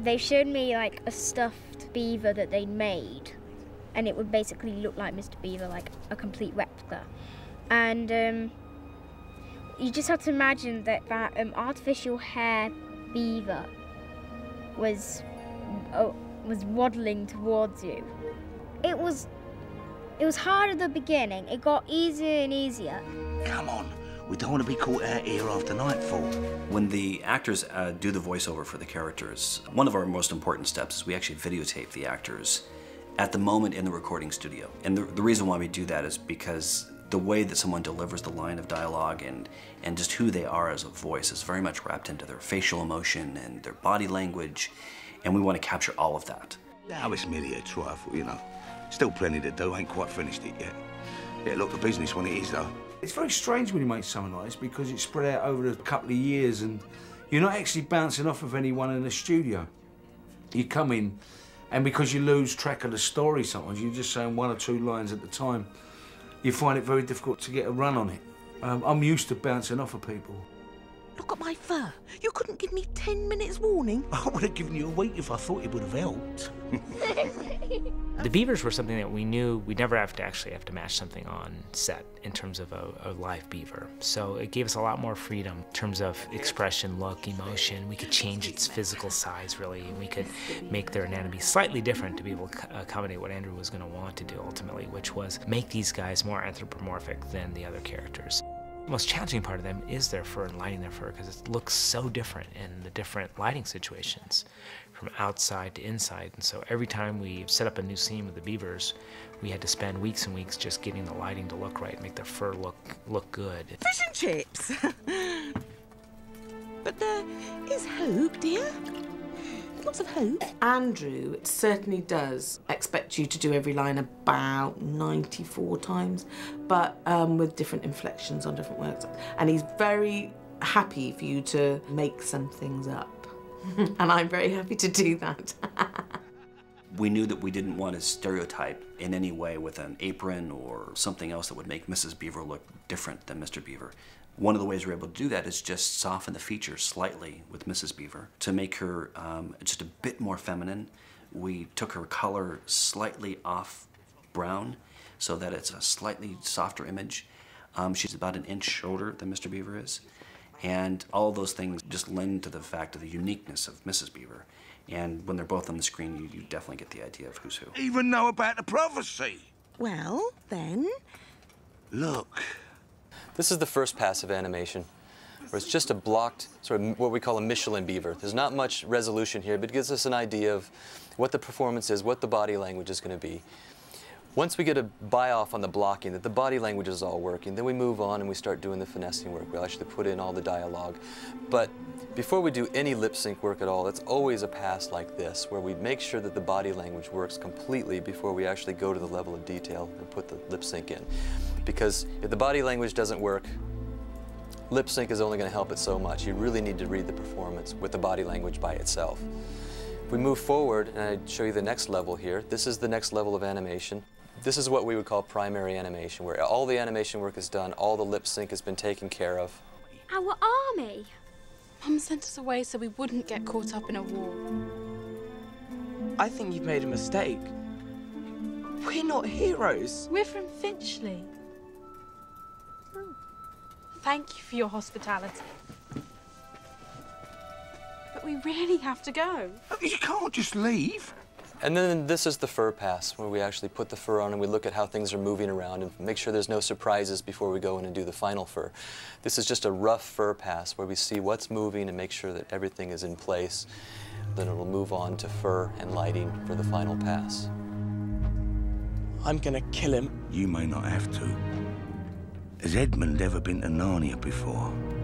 They showed me like a stuffed beaver that they'd made, and it would basically look like Mr. Beaver, like a complete replica. And you just have to imagine that artificial hair beaver was waddling towards you. It was hard at the beginning. It got easier and easier. Come on, we don't want to be caught out here after nightfall. When the actors do the voiceover for the characters, one of our most important steps is we actually videotape the actors at the moment in the recording studio. And the reason why we do that is because the way that someone delivers the line of dialogue and just who they are as a voice is very much wrapped into their facial emotion and their body language, and we want to capture all of that. Now it's merely a trifle, you know. Still plenty to do, ain't quite finished it yet. It'll look the business when it is, though. It's very strange when you make something like this because it's spread out over a couple of years and you're not actually bouncing off of anyone in the studio. You come in, and because you lose track of the story sometimes, you're just saying one or two lines at a time. You find it very difficult to get a run on it. I'm used to bouncing off of people. Look at my fur. You couldn't give me 10 minutes warning. I would have given you a week if I thought it would have helped. The beavers were something that we knew we'd never have to match something on set in terms of a live beaver. So it gave us a lot more freedom in terms of expression, look, emotion. We could change its physical size, really, and we could make their anatomy slightly different to be able to accommodate what Andrew was going to want to do ultimately, which was make these guys more anthropomorphic than the other characters. The most challenging part of them is their fur and lighting their fur because it looks so different in the different lighting situations from outside to inside. And so every time we set up a new scene with the beavers, we had to spend weeks and weeks just getting the lighting to look right, make their fur look good. Fish and chips. But there is hope, dear. Lots of hope. Andrew certainly does expect you to do every line about 94 times, but with different inflections on different words. And he's very happy for you to make some things up. And I'm very happy to do that. We knew that we didn't want to stereotype in any way with an apron or something else that would make Mrs. Beaver look different than Mr. Beaver. One of the ways we're able to do that is just soften the features slightly with Mrs. Beaver to make her just a bit more feminine. We took her color slightly off brown so that it's a slightly softer image. She's about an inch shorter than Mr. Beaver is. And all of those things just lend to the fact of the uniqueness of Mrs. Beaver. And when they're both on the screen, you definitely get the idea of who's who. Even know about the prophecy. Well, then. Look. This is the first pass of animation, where it's just a blocked, sort of what we call a Michelin beaver. There's not much resolution here, but it gives us an idea of what the performance is, what the body language is going to be. Once we get a buy-off on the blocking, that the body language is all working, then we move on and we start doing the finessing work. We'll actually put in all the dialogue. But before we do any lip sync work at all, it's always a pass like this, where we make sure that the body language works completely before we actually go to the level of detail and put the lip sync in. Because if the body language doesn't work, lip sync is only going to help it so much. You really need to read the performance with the body language by itself. If we move forward, and I show you the next level here, this is the next level of animation. This is what we would call primary animation, where all the animation work is done, all the lip sync has been taken care of. Our army. Mum sent us away so we wouldn't get caught up in a war. I think you've made a mistake. We're not heroes. We're from Finchley. Thank you for your hospitality. But we really have to go. You can't just leave. And then this is the fur pass, where we actually put the fur on and we look at how things are moving around and make sure there's no surprises before we go in and do the final fur. This is just a rough fur pass where we see what's moving and make sure that everything is in place. Then it'll move on to fur and lighting for the final pass. I'm gonna kill him. You may not have to. Has Edmund ever been to Narnia before?